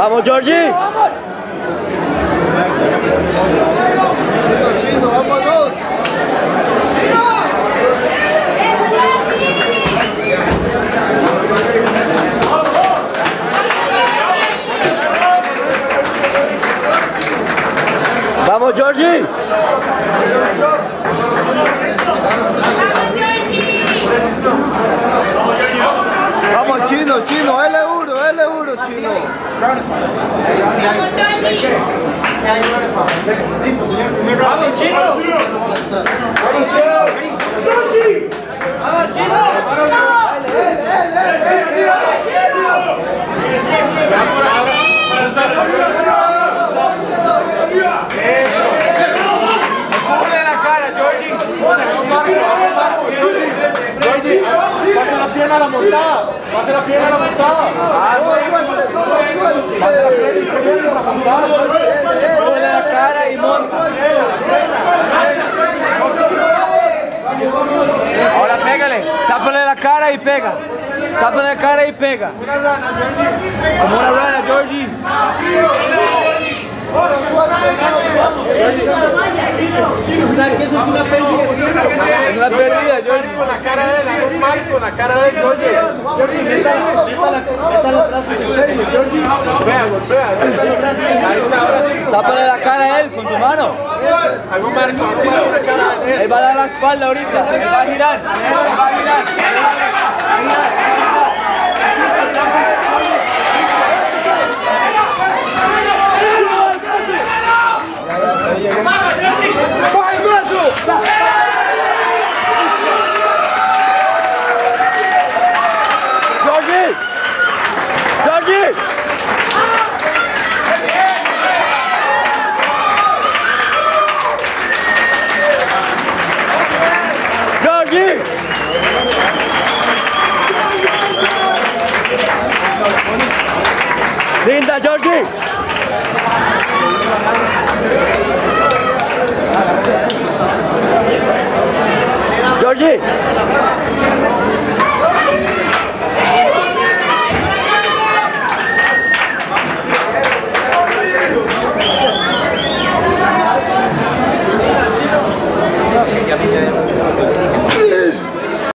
¡Vamos, Georgie! Chino, vamos dos. ¡Vamos, Georgie! Vamos, Chino, Chino, L1, L1, Chino. Listo, señor. Vamos, Chino. Vamos, Chino. Pase la pierna a la montada. Pase la pierna a la montada. Pase la pierna a la montada. Mueve la cara y monta. Ahora pégale. Tápale la cara y pega. Tápale la cara y pega. Como una rana, Georgie. ¿Sabes que eso es una pérdida? Es una pérdida, Georgie. Con la cara de él, haz un mal con la cara de él, Georgie. Golpea, golpea. Ahí está, ahora sí. Tápale la cara a él con su mano. Haz un marco la cara de él. Él va a dar la espalda ahorita. Él va a girar. Él va a girar. ¡Coge el brazo! Georgie! Georgie! Georgie! Linda, Georgie! Georgie!